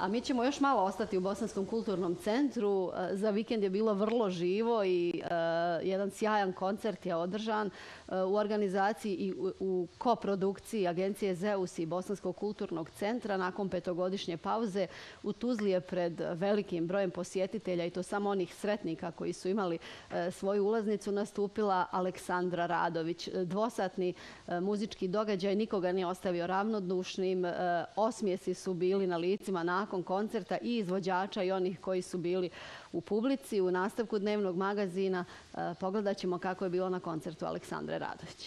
A mi ćemo još malo ostati u Bosanskom kulturnom centru. Za vikend je bilo vrlo živo i jedan sjajan koncert je održan u organizaciji i u koprodukciji Agencije Zeus i Bosanskog kulturnog centra. Nakon 5-godišnje pauze u Tuzli je pred velikim brojem posjetitelja, i to samo onih sretnika koji su imali svoju ulaznicu, nastupila Aleksandra Radović. Dvosatni muzički događaj nikoga nije ostavio ravnodušnim. Osmijesi su bili na licima nakon koncerta i izvođača i onih koji su bili u publici. U nastavku dnevnog magazina pogledat ćemo kako je bilo na koncertu Aleksandre Radović.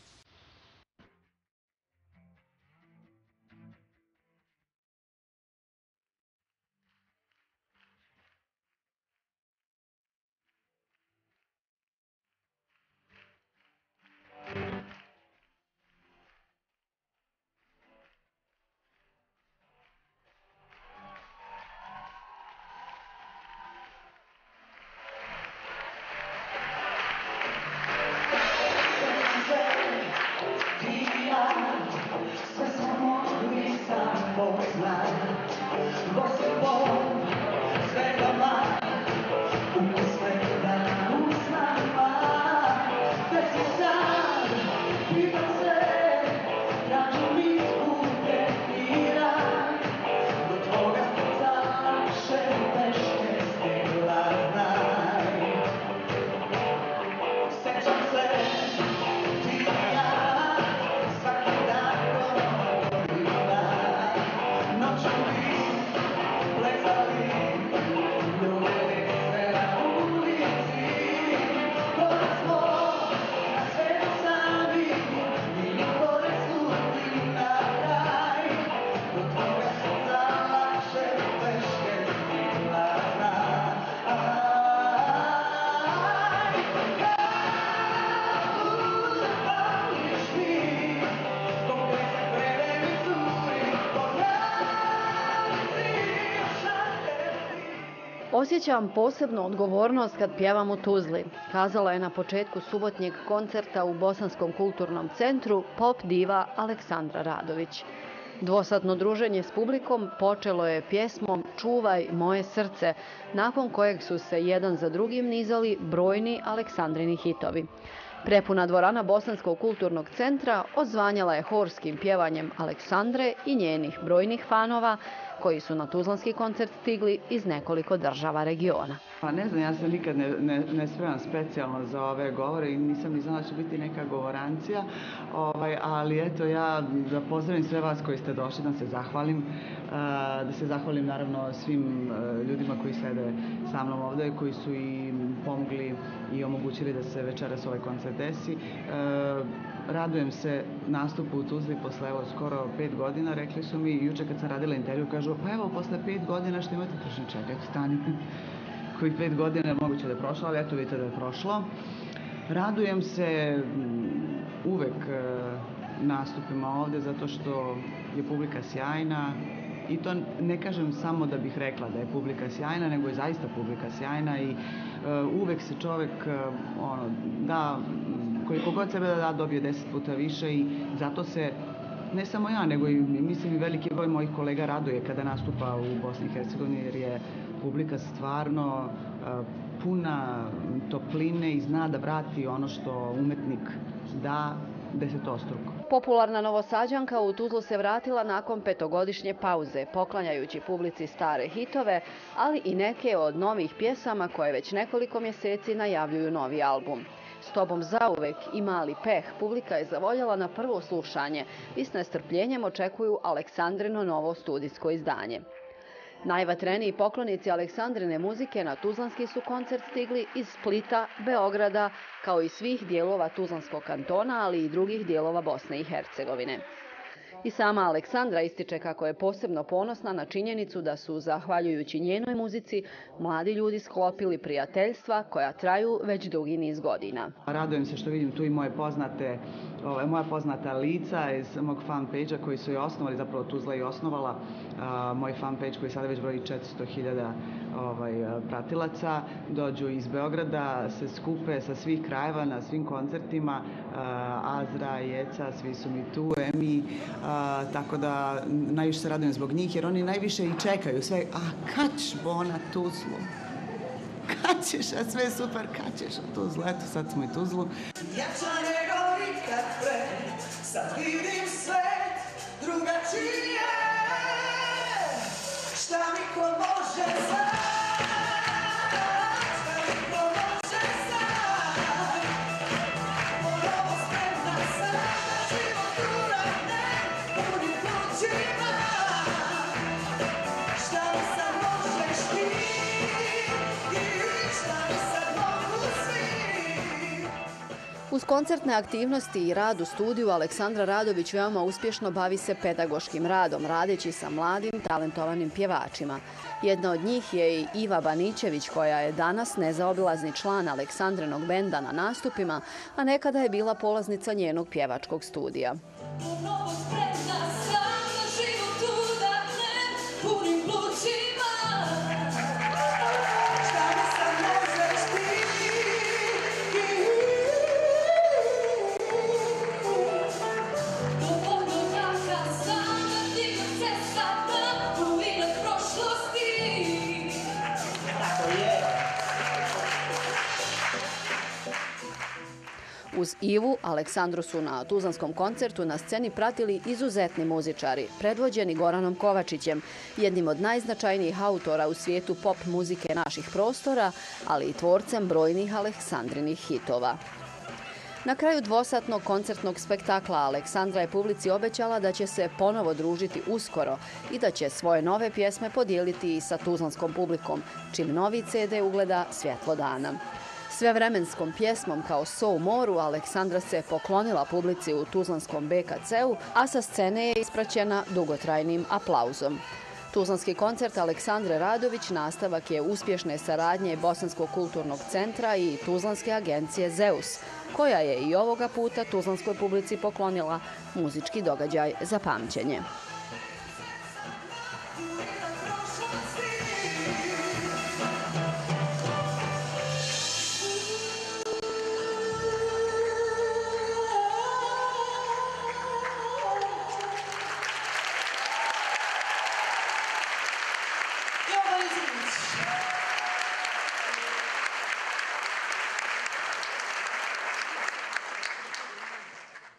Osjećam posebnu odgovornost kad pjevam u Tuzli, kazala je na početku subotnjeg koncerta u Bosanskom kulturnom centru pop diva Aleksandra Radović. Dvosatno druženje s publikom počelo je pjesmom Čuvaj moje srce, nakon kojeg su se jedan za drugim nizali brojni Aleksandrini hitovi. Prepuna dvorana Bosanskog kulturnog centra odzvanjala je horskim pjevanjem Aleksandre i njenih brojnih fanova koji su na tuzlanski koncert stigli iz nekoliko država regiona. Pa ne znam, ja se nikad ne spremam specijalno za ove govore i nisam ni znala da će biti neka govorancija, ali eto ja da pozdravim sve vas koji ste došli, da se zahvalim naravno svim ljudima koji sede sa mnom ovdje, koji su i pomogli i omogućili da se večeras ovaj koncert desi. Radujem se nastupu u Tuzli posle skoro 5 godina. Rekli su mi juče kad sam radila intervju, kažu pa evo posle 5 godina što imate, kažem čekajte, stanite. Koji 5 godina je moguće da je prošlo, ali eto vidite da je prošlo. Radujem se uvek nastupima ovde zato što je publika sjajna i to ne kažem samo da bih rekla da je publika sjajna, nego je zaista publika sjajna i uvek se čovek da, koliko god sebe da dobije 10 puta više i zato se ne samo ja, nego i mislim i veliki broj mojih kolega raduje kada nastupa u Bosni i Hercegovini jer je publika stvarno puna topline i zna da vrati ono što umetnik da desetostruko. Popularna Novosađanka u Tuzlu se vratila nakon 5-godišnje pauze, poklanjajući publici stare hitove, ali i neke od novih pjesama koje već nekoliko mjeseci najavljuju novi album. S tobom zauvek i Mali peh publika je zavoljela na prvo slušanje i s nestrpljenjem očekuju Aleksandrino novo studijsko izdanje. Najvatreniji poklonici Aleksandrine muzike na tuzlanski su koncert stigli iz Splita, Beograda, kao i svih dijelova Tuzlanskog kantona, ali i drugih dijelova Bosne i Hercegovine. I sama Aleksandra ističe kako je posebno ponosna na činjenicu da su, zahvaljujući njenoj muzici, mladi ljudi sklopili prijateljstva koja traju već dugi niz godina. Radujem se što vidim tu i moja poznata lica iz mog fan page-a koji su je osnovali, zapravo Tuzla je osnovala moj fanpage koji sada već broji 400.000 pratilaca, dođu iz Beograda, se skupe sa svih krajeva na svim koncertima, Azra, Jeca, svi su mi tu, Emi, tako da najviše se radujem zbog njih jer oni najviše i čekaju sve, kad ćeš Bona Tuzlu? Kad ćeš, a sve je super, kad ćeš u Tuzlu? Eto, sad smo i Tuzlu. Jača nego nikad pre, sad vidim svet drugačije. Šta mi ko može sad? Šta mi ko može sad? Ponovo spremna sam na život uradne, punim plućima. Šta mi sad možeš ti? Šta mi sad mogu svi? Uz koncertne aktivnosti i rad u studiju, Aleksandra Radović veoma uspješno bavi se pedagoškim radom, radeći sa mladim, talentovanim pjevačima. Jedna od njih je i Iva Banićević, koja je danas nezaobilazni član Aleksandrinog benda na nastupima, a nekada je bila polaznica njenog pjevačkog studija. Ponovo spremna sam na život udatne, punim plućima. Šta mi sad možeš ti? Dovoljno jaka sam da ti ga cestama povinak prošlosti. Tako je. Uz Ivu, Aleksandru su na tuzlanskom koncertu na sceni pratili izuzetni muzičari, predvođeni Goranom Kovačićem, jednim od najznačajnijih autora u svijetu pop muzike naših prostora, ali i tvorcem brojnih Aleksandrinih hitova. Na kraju dvosatnog koncertnog spektakla Aleksandra je publici obećala da će se ponovo družiti uskoro i da će svoje nove pjesme podijeliti i sa tuzlanskom publikom, čim novi CD ugleda svjetlo dana. Svevremenskom pjesmom kao So u moru Aleksandra se poklonila publici u tuzlanskom BKC-u, a sa scene je ispraćena dugotrajnim aplauzom. Tuzlanski koncert Aleksandre Radović nastavak je uspješne saradnje Bosanskog kulturnog centra i tuzlanske agencije Zeus, koja je i ovoga puta tuzlanskoj publici poklonila muzički događaj za pamćenje. Jovan Izinić.